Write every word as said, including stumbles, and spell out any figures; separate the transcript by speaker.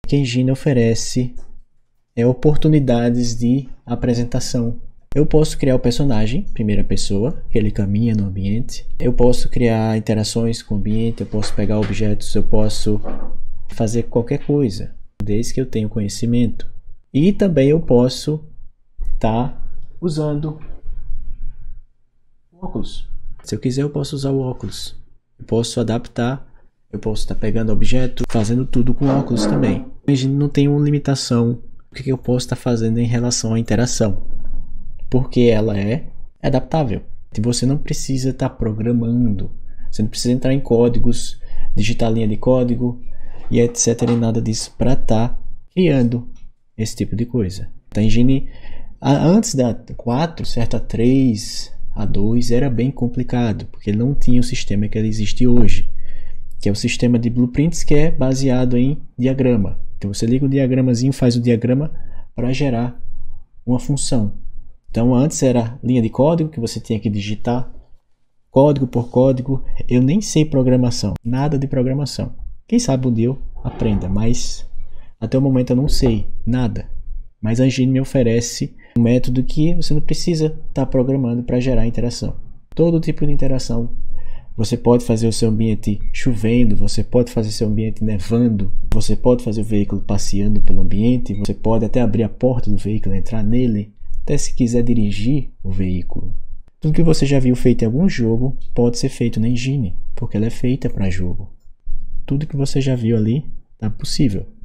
Speaker 1: que a Engine oferece é oportunidades de apresentação. Eu posso criar o personagem, primeira pessoa, que ele caminha no ambiente. Eu posso criar interações com o ambiente, eu posso pegar objetos, eu posso fazer qualquer coisa, desde que eu tenha conhecimento. E também eu posso estar tá usando o óculos. Se eu quiser, eu posso usar o óculos. Eu posso adaptar, eu posso estar tá pegando objeto, fazendo tudo com óculos também. A gente não tem uma limitação do que eu posso estar tá fazendo em relação à interação, porque ela é adaptável. Você não precisa estar tá programando, você não precisa entrar em códigos, digitar linha de código e etc e nada disso para estar tá criando esse tipo de coisa. A Engine, antes da quatro, certo, a três, a dois era bem complicado, porque ele não tinha o sistema que ele existe hoje, que é o sistema de blueprints, que é baseado em diagrama. Então você liga o diagramazinho, faz o diagrama para gerar uma função. Então antes era linha de código que você tinha que digitar código por código. Eu nem sei programação, nada de programação. Quem sabe um dia eu aprenda, mas até o momento eu não sei nada. Mas a Engine me oferece um método que você não precisa estar programando para gerar interação. Todo tipo de interação. Você pode fazer o seu ambiente chovendo, você pode fazer o seu ambiente nevando, você pode fazer o veículo passeando pelo ambiente, você pode até abrir a porta do veículo, entrar nele, até se quiser dirigir o veículo. Tudo que você já viu feito em algum jogo pode ser feito na Engine, porque ela é feita para jogo. Tudo que você já viu ali é possível.